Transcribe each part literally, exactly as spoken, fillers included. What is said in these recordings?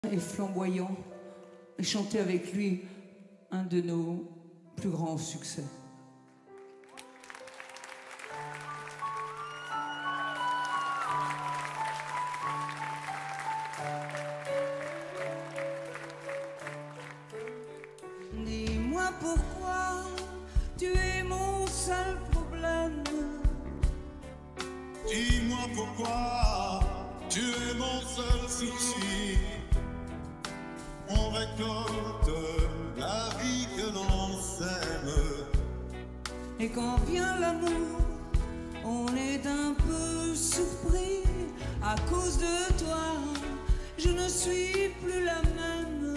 Et flamboyant, et chanter avec lui un de nos plus grands succès. Dis-moi pourquoi tu es mon seul problème. Dis-moi pourquoi tu es mon seul souci. On récolte la vie que l'on sème. Et quand vient l'amour, on est un peu surpris. À cause de toi, je ne suis plus la même.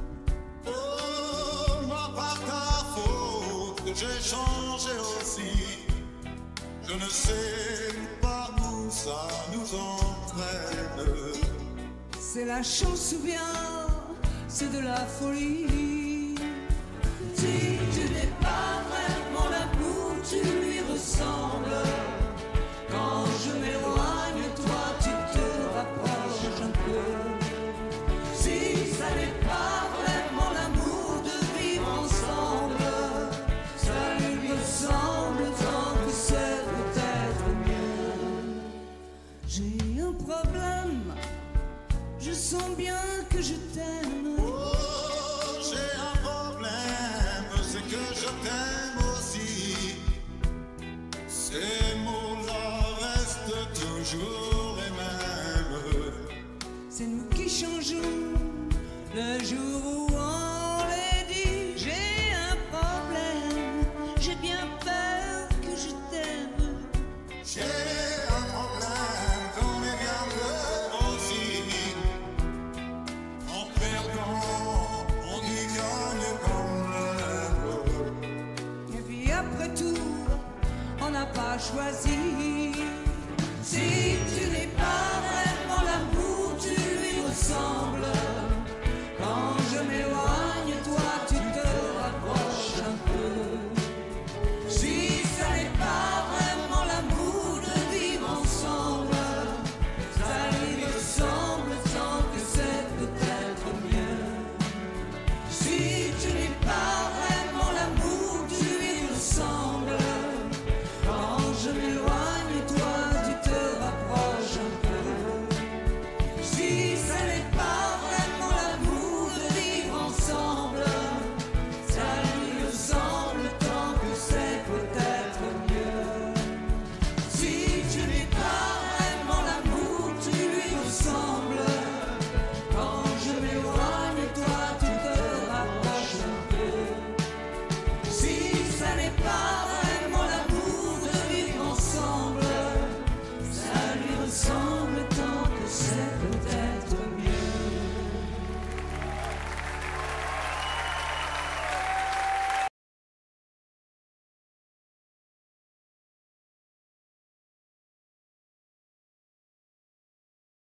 Oh, moi par ta faute, j'ai changé aussi. Je ne sais pas où ça nous entraîne. C'est la chance ou bien c'est de la folie. Si tu n'es pas vraiment l'amour, tu lui ressembles. Quand je m'éloigne, toi tu te rapproches un peu. Si ça n'est pas vraiment l'amour de vivre ensemble, ça lui ressemble tant que c'est peut-être mieux. J'ai un problème, je sens bien que je t'aime. Oh, j'ai un problème, c'est que je t'aime aussi. Ces mots-là restent toujours les mêmes. C'est nous qui changeons le jour où on les dit. J'ai un problème, j'ai bien peur que je t'aime. J'ai un problème qu'on est bien heureux aussi. En perdant, on y gagne quand même. Et puis après tout, on n'a pas choisi.